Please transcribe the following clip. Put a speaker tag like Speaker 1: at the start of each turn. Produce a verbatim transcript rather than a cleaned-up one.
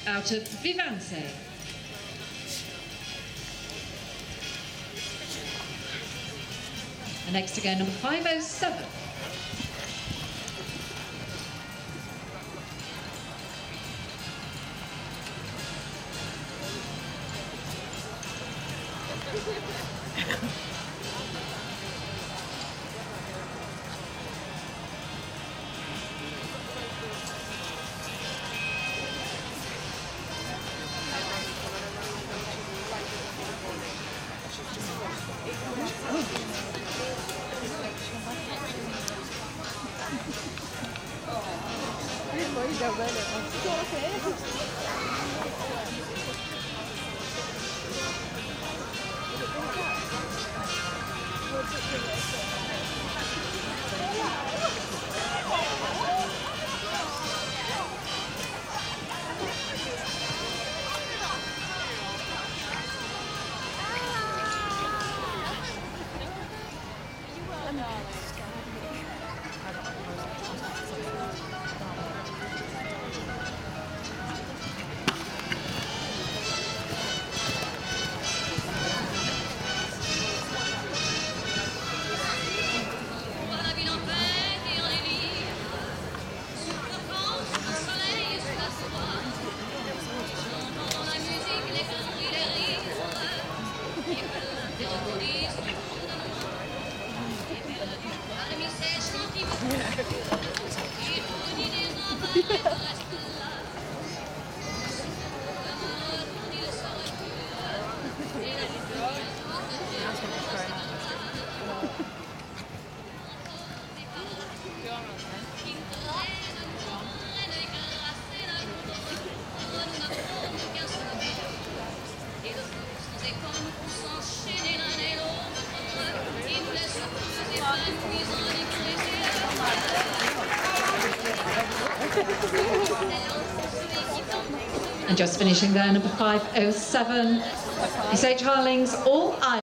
Speaker 1: out of Vivance. And next to go, number five oh seven. And just finishing there, number five oh seven, Miss H. Harling's All I